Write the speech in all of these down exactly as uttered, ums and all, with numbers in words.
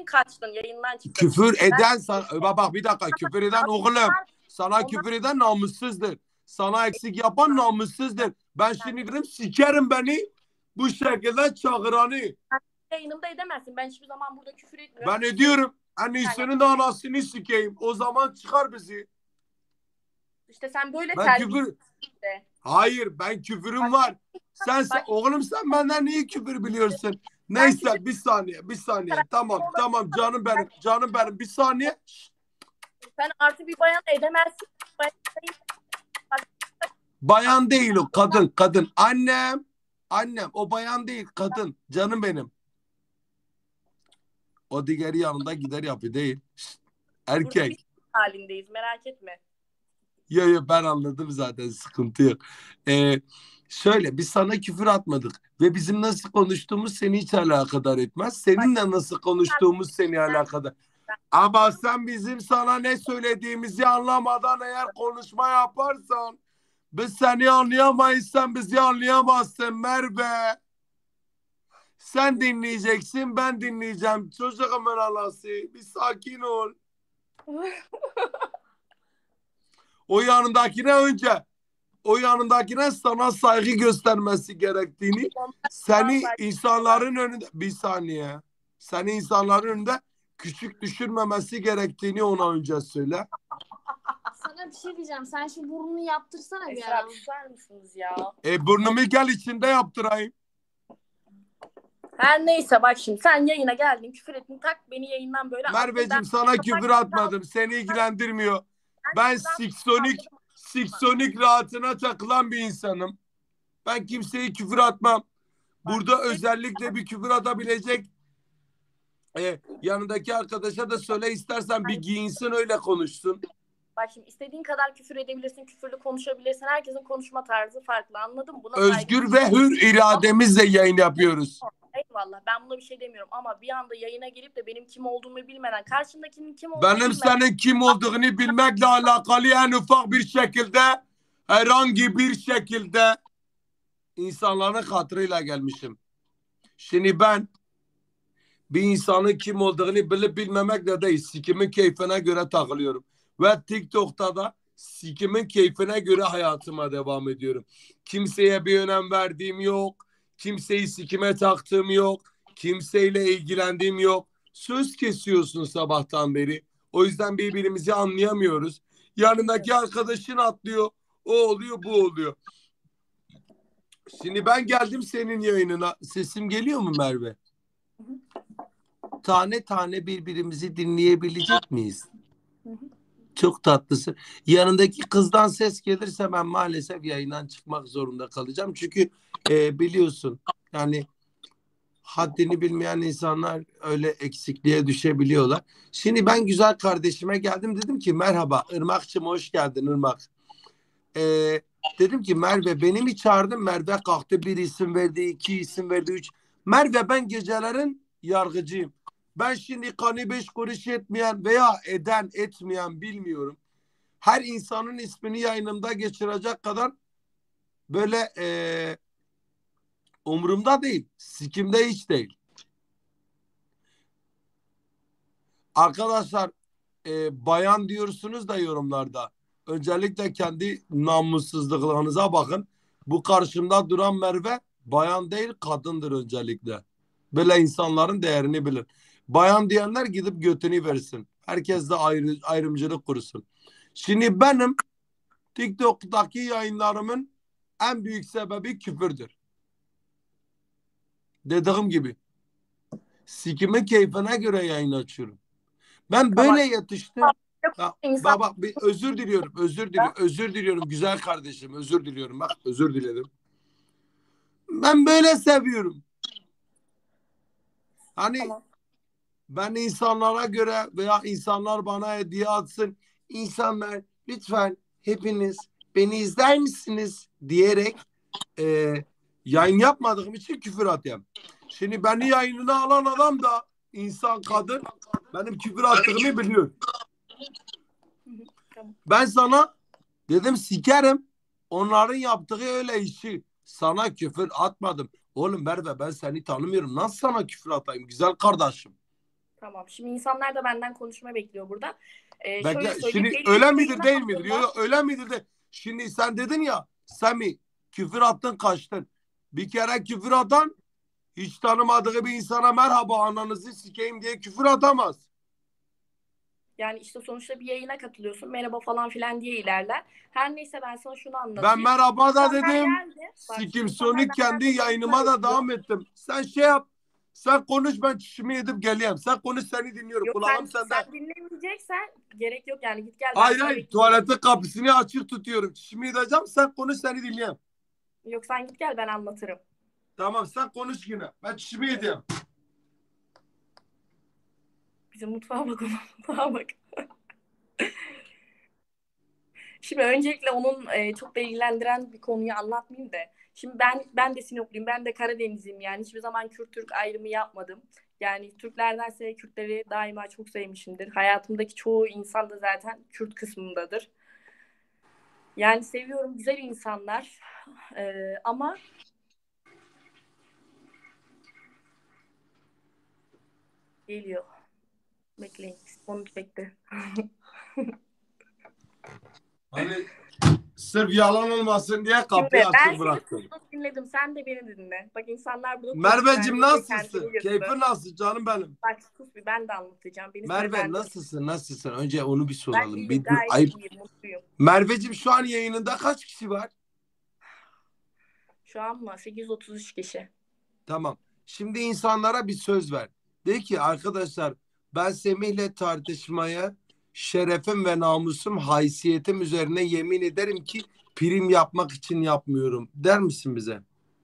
kaçtın, yayından çıktın. Küfür Ben, eden sana, bak bir dakika, küfür eden oğlum, sana onlar, küfür eden namussuzdur. Sana eksik yapan namussuzdur. Ben şimdi dedim sikerim beni bu şekilde çağıranı. Yayınımda edemezsin. Ben hiçbir zaman burada küfür etmiyorum. Ben ediyorum. Annesinin de anasını sikeyim. O zaman çıkar bizi. İşte sen böyle ben terbiye küfür... işte. Hayır, ben küfürüm var. Sen, sen oğlum sen benden niye küfür biliyorsun? Neyse küfür... bir saniye bir saniye. Tamam tamam canım benim canım benim bir saniye. Sen artı bir bayan edemezsin. Bayan değil o, kadın kadın. Annem annem o bayan değil, kadın canım benim. O diğeri yanında gider yapı değil. Erkek. Burada bir halindeyiz, merak etme. Yok yok, ben anladım zaten, sıkıntı yok. Ee, şöyle biz sana küfür atmadık ve bizim nasıl konuştuğumuz seni hiç alakadar etmez. Seninle nasıl konuştuğumuz seni alakadar. Ama sen bizim sana ne söylediğimizi anlamadan eğer konuşma yaparsan biz seni anlayamayız, sen bizi anlayamazsın Merve. Sen dinleyeceksin, ben dinleyeceğim. Çocuğumun anası, bir sakin ol. O yanındakine önce o yanındakine sana saygı göstermesi gerektiğini, seni insanların önünde bir saniye seni insanların önünde küçük düşürmemesi gerektiğini ona önce söyle. Sana bir şey diyeceğim. Sen şu burnunu yaptırsana bir Esra, ara. susar mısınız ya? E burnumu gel içinde yaptırayım. Her neyse bak şimdi sen yayına geldin, küfür ettin, tak beni yayından böyle. Merveciğim sana küfür atmadım. Seni ilgilendirmiyor. Ben siksonik siksonik rahatına takılan bir insanım. Ben kimseye küfür atmam. Burada özellikle bir küfür atabilecek e, yanındaki arkadaşa da söyle, istersen bir giyinsin öyle konuşsun. Bak şimdi istediğin kadar küfür edebilirsin, küfürlü konuşabilirsin. Herkesin konuşma tarzı farklı, anladın mı? Buna özgür ve hür irademizle yayın yapıyoruz. Eyvallah, ben buna bir şey demiyorum ama bir anda yayına gelip de benim kim olduğumu bilmeden, karşındakinin kim olduğunu benim bilmeden... senin kim olduğunu bilmekle alakalı en ufak bir şekilde, herhangi bir şekilde insanların hatırıyla gelmişim. Şimdi ben bir insanın kim olduğunu bilip bilmemekle değil, sikimin keyfine göre takılıyorum. Ve TikTok'ta da sikimin keyfine göre hayatıma devam ediyorum. Kimseye bir önem verdiğim yok. Kimseyi sikime taktığım yok. Kimseyle ilgilendiğim yok. Söz kesiyorsun sabahtan beri. O yüzden birbirimizi anlayamıyoruz. Yanındaki arkadaşın atlıyor. O oluyor, bu oluyor. Şimdi ben geldim senin yayınına. Sesim geliyor mu Merve? Tane tane birbirimizi dinleyebilecek miyiz? Çok tatlısın. Yanındaki kızdan ses gelirse ben maalesef yayından çıkmak zorunda kalacağım. Çünkü e, biliyorsun yani haddini bilmeyen insanlar öyle eksikliğe düşebiliyorlar. Şimdi ben güzel kardeşime geldim, dedim ki merhaba Irmak'cığım, hoş geldin Irmak. E, dedim ki Merve beni mi çağırdın? Merve kalktı, bir isim verdi, iki isim verdi, üç. Merve ben gecelerin yargıcıyım. Ben şimdi kanı beş kuruş etmeyen veya eden etmeyen bilmiyorum. Her insanın ismini yayınımda geçirecek kadar böyle e, umurumda değil. Sikimde hiç değil. Arkadaşlar e, bayan diyorsunuz da yorumlarda. Öncelikle kendi namussuzluklarınıza bakın. Bu karşımda duran Merve bayan değil, kadındır öncelikle. Böyle insanların değerini bilin. Bayan diyenler gidip götünü versin. Herkes de ayrı, ayrımcılık kursun. Şimdi benim TikTok'taki yayınlarımın en büyük sebebi küfürdür. Dediğim gibi sikimin keyfine göre yayın açıyorum. Ben böyle yetiştim. Ya, baba bir özür diliyorum, özür diliyorum, özür diliyorum güzel kardeşim, özür diliyorum. Bak özür diledim. Ben böyle seviyorum. Hani tamam. Ben insanlara göre veya insanlar bana hediye atsın. İnsanlar lütfen hepiniz beni izler misiniz diyerek e, yayın yapmadığım için küfür atayım. Şimdi beni yayınına alan adam da insan, kadın, benim küfür attığımı biliyor. Ben sana dedim sikerim. Onların yaptığı öyle işi. Sana küfür atmadım. Oğlum Merve ben seni tanımıyorum. Nasıl sana küfür atayım güzel kardeşim? Tamam. Şimdi insanlar da benden konuşma bekliyor burada. Ee, şöyle Bekle. söyleyeyim. Şimdi Belli öyle bir midir yayına değil midir? katılma. Yok yok öyle midir de. Şimdi sen dedin ya Sami küfür attın kaçtın. Bir kere küfür atan hiç tanımadığı bir insana merhaba ananızı sikeyim diye küfür atamaz. Yani işte sonuçta bir yayına katılıyorsun. Merhaba falan filan diye ilerler. Her neyse ben sana şunu Ben anlatayım. merhaba da İnsanlar dedim. geldi. Bak, Sikim insanlar sonik kendi benden yayınıma konuşma da devam ettim. Sen şey yap. Sen konuş ben çişimi edip geleyim. Sen konuş seni dinliyorum. Yok Kulağım sen, sende. sen dinlemeyeceksen gerek yok yani git gel. Ben Hayır sana hayır bekliyorum. tuvaletin kapısını açık tutuyorum. Çişimi edeceğim sen konuş seni dinleyeyim. Yok sen git gel ben anlatırım. Tamam sen konuş yine. Ben çişimi edeyim. Bizim mutfağa bak, onun mutfağa bak. Şimdi öncelikle onun e, çok da ilgilendiren bir konuyu anlatmayayım da. Şimdi ben ben de Sinopluyum, ben de Karadenizliyim yani hiçbir zaman Kürt-Türk ayrımı yapmadım. Yani Türklerdense Kürtleri daima çok sevmişimdir. Hayatımdaki çoğu insan da zaten Kürt kısmındadır. Yani seviyorum, güzel insanlar. E, ama geliyor. Bekleyin, onu bekle. Hani sırf yalan olmasın diye Şimdi kapıyı ben açık seni bıraktım. sustum dinledim. Sen de beni dinle. Bak insanlar bunu Merveciğim konuşuyor. Yani nasılsın? kendini Keyfin yırttı. nasıl canım benim? Bak sus bir ben de anlatacağım. Beni Merve sözlendirme. nasılsın? Nasılsın? Önce onu bir Ben soralım. iyiyim, Bir dur gayet ayıp. iyiyim, mutluyum. Merveciğim şu an yayınında kaç kişi var? Şu an mı? sekiz yüz otuz üç kişi. Tamam. Şimdi insanlara bir söz ver. De ki arkadaşlar ben Semih'le tartışmaya şerefim ve namusum, haysiyetim üzerine yemin ederim ki prim yapmak için yapmıyorum. Der misin bize?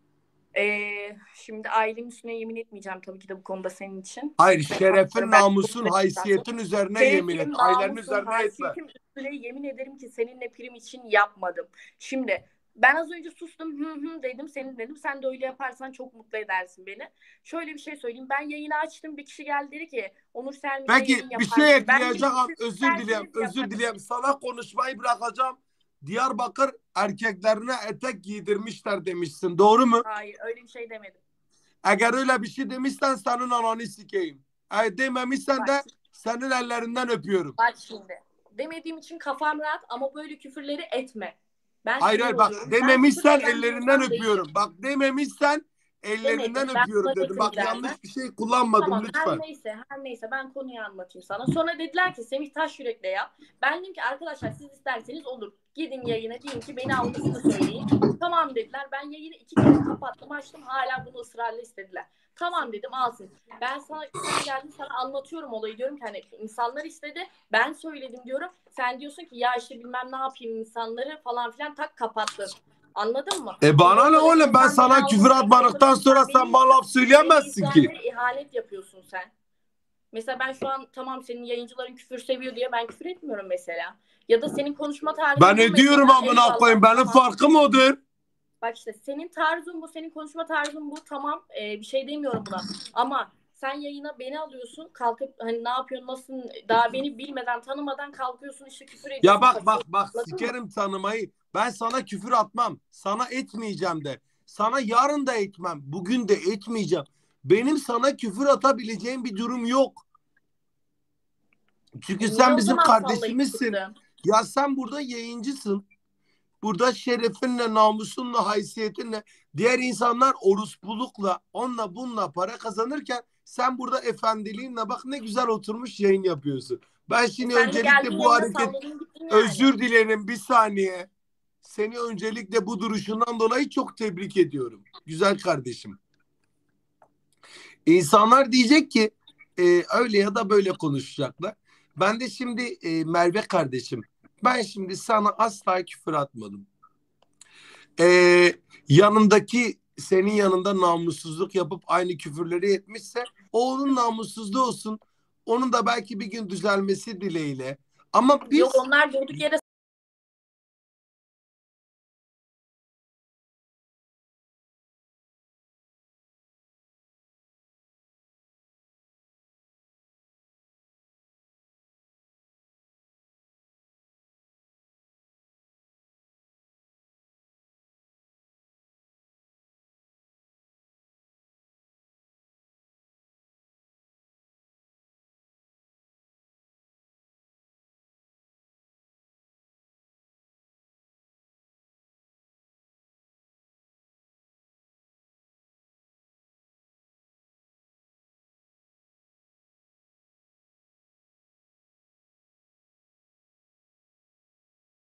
Ee, şimdi ailemin üstüne yemin etmeyeceğim tabii ki de bu konuda senin için. Hayır, Ve şerefin, ben namusun, haysiyetin üzerine yemin et. şerefim, Ailenin namusum, üzerine etme. haysiyetim üstüne yemin ederim ki seninle prim için yapmadım. Şimdi ben az önce sustum hı hı dedim senin dedim. Sen de öyle yaparsan çok mutlu edersin beni. Şöyle bir şey söyleyeyim. Ben yayını açtım. Bir kişi geldi dedi ki Onur Selmi'yle Peki yayın bir yapar şey mısın? Ben ekleyeceğim. dedim, siz Özür dileyim. isterseniz Özür yaparım. dileyim. Sana konuşmayı bırakacağım. Diyarbakır erkeklerine etek giydirmişler demişsin. Doğru mu? Hayır öyle bir şey demedim. Eğer öyle bir şey demişsen senin ananı sikeyim. Eğer dememişsen de Bak, senin ellerinden öpüyorum. bak şimdi. Demediğim için kafam rahat ama böyle küfürleri etme. Ben Hayır sinir hayır bak oluyorum. Ben dememişsen küfür eden bir ellerinden insan değilim. öpüyorum. Bak dememişsen ellerinden Demedim. Ben öpüyorum buna dedim. netim Bak zaten. yanlış bir şey kullanmadım Tamam her lütfen. neyse her neyse ben konuyu anlatayım sana. Sonra dediler ki Semih Taşyürek'le yap. Ben dedim ki arkadaşlar siz isterseniz olur. Gidin yayına deyin ki beni almasını söyleyin. Tamam dediler. Ben yayını iki kere kapattım açtım. Hala bunu ısrarla istediler. Tamam dedim alsın. Ben sana sen geldin sana anlatıyorum olayı diyorum ki hani insanlar istedi. Ben söyledim diyorum. Sen diyorsun ki ya işte bilmem ne yapayım insanları falan filan tak kapattın. Anladın mı? E bana ne oğlum ben sana küfür atmadıktan sonra sen bana laf söyleyemezsin ki. Beni ihanet yapıyorsun sen. Mesela ben şu an tamam senin yayıncıların küfür seviyor diye ben küfür etmiyorum mesela. Ya da senin konuşma tarzın Ben bu ediyorum mesela, amına eyvallah, koyayım. Benim tamam. farkım odur. Bak işte senin tarzın bu, senin konuşma tarzın bu. Tamam e, bir şey demiyorum buna. Ama sen yayına beni alıyorsun. Kalkıp hani ne yapıyorsun, nasıl daha beni bilmeden, tanımadan kalkıyorsun işte küfür ediyorsun. Ya bak bak bak Anladın mı? sikerim tanımayı. Ben sana küfür atmam. Sana etmeyeceğim de. Sana yarın da etmem. Bugün de etmeyeceğim. Benim sana küfür atabileceğim bir durum yok. Çünkü Niye sen o bizim zaman kardeşimizsin. sallayıp çıktın? Ya sen burada yayıncısın. Burada şerefinle, namusunla, haysiyetinle diğer insanlar orospulukla, onunla bununla para kazanırken sen burada efendiliğinle bak ne güzel oturmuş yayın yapıyorsun. Ben şimdi E sen de öncelikle geldin bu yayına hareket salladın gittin yani. özür dilerim bir saniye. Seni öncelikle bu duruşundan dolayı çok tebrik ediyorum. Güzel kardeşim. İnsanlar diyecek ki e, öyle ya da böyle konuşacaklar. Ben de şimdi e, Merve kardeşim ben şimdi sana asla küfür atmadım. Ee, yanındaki senin yanında namussuzluk yapıp aynı küfürleri etmişse o onun namussuzluğu olsun. Onun da belki bir gün düzelmesi dileğiyle. Ama biz Yok onlar durduk yere